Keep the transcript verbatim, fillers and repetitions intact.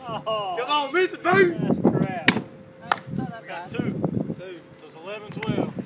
Oh, come on, miss it, boo! That's crap. Oh, it's not that We got bad. two. Two. So it's eleven twelve.